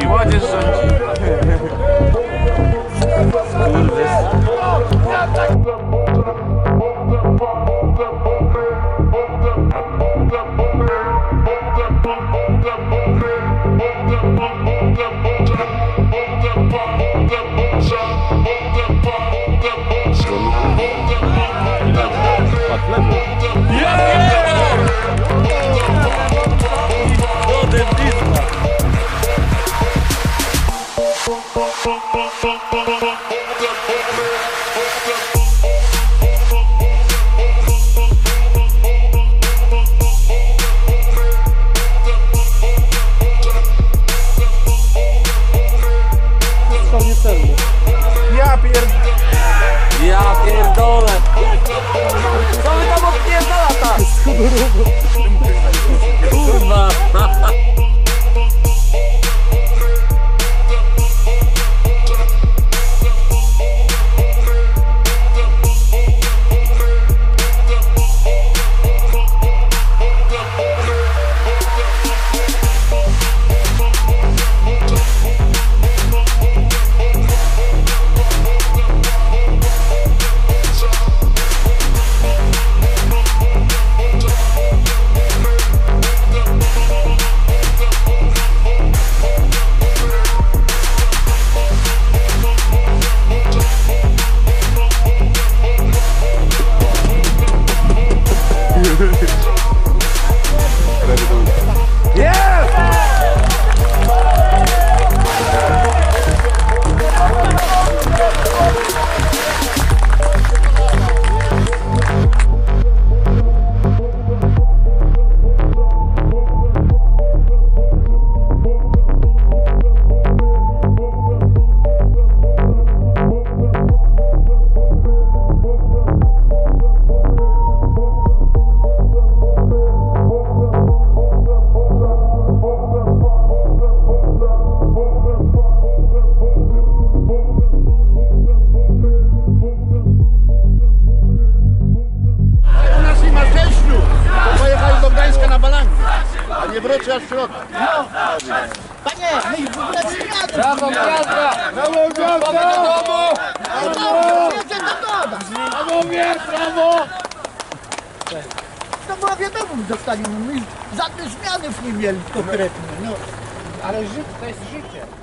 rządzi, młodzież rządzi. Ja pierdolę! Co wy tam odpierdala tak? Kurwa! Nie wróci aż w środku. No. Panie, my w ogóle zmiany. Brawo, Gwiazda! Brawo, Gwiazda! Brawo! Brawo, brawo! To była wiadomo, dostali. My żadnych zmianów nie mieli konkretnie. No. Ale życie to jest życie.